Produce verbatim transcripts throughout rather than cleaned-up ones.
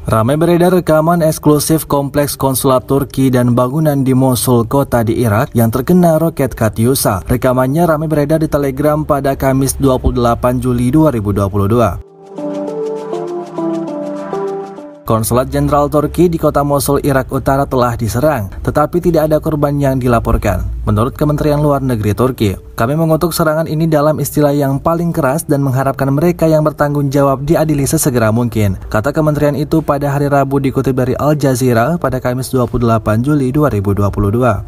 Ramai beredar rekaman eksklusif kompleks konsulat Turki dan bangunan di Mosul, kota di Irak, yang terkena roket Katyusha. Rekamannya ramai beredar di Telegram pada Kamis dua puluh delapan Juli dua ribu dua puluh dua. Konsulat Jenderal Turki di kota Mosul, Irak Utara telah diserang, tetapi tidak ada korban yang dilaporkan. Menurut Kementerian Luar Negeri Turki, kami mengutuk serangan ini dalam istilah yang paling keras dan mengharapkan mereka yang bertanggung jawab diadili sesegera mungkin, kata kementerian itu pada hari Rabu dikutip dari Al Jazeera pada Kamis dua puluh delapan Juli dua ribu dua puluh dua.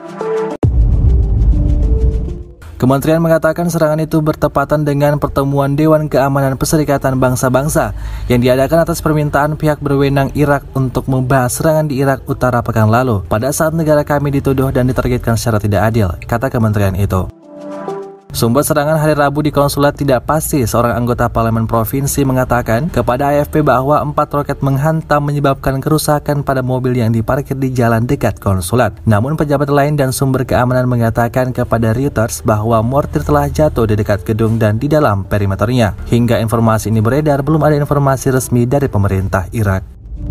Kementerian mengatakan serangan itu bertepatan dengan pertemuan Dewan Keamanan Perserikatan Bangsa-Bangsa yang diadakan atas permintaan pihak berwenang Irak untuk membahas serangan di Irak Utara pekan lalu, pada saat negara kami dituduh dan ditargetkan secara tidak adil, kata kementerian itu. Sumber serangan hari Rabu di konsulat tidak pasti. Seorang anggota parlemen provinsi mengatakan kepada A F P bahwa empat roket menghantam menyebabkan kerusakan pada mobil yang diparkir di jalan dekat konsulat. Namun pejabat lain dan sumber keamanan mengatakan kepada Reuters bahwa mortir telah jatuh di dekat gedung dan di dalam perimeternya. Hingga informasi ini beredar, belum ada informasi resmi dari pemerintah Irak.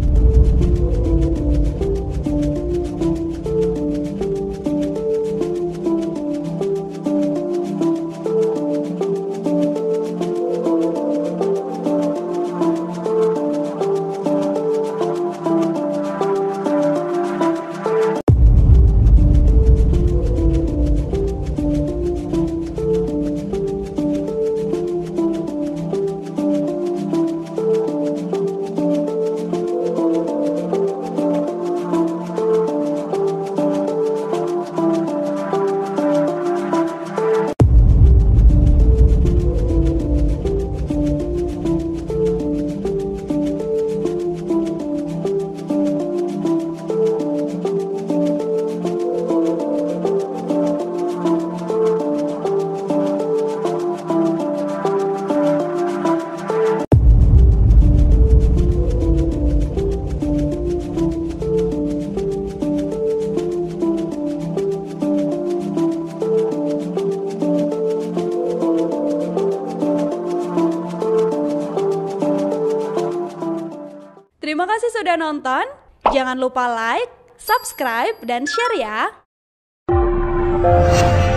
Terima kasih sudah nonton, jangan lupa like, subscribe, dan share ya!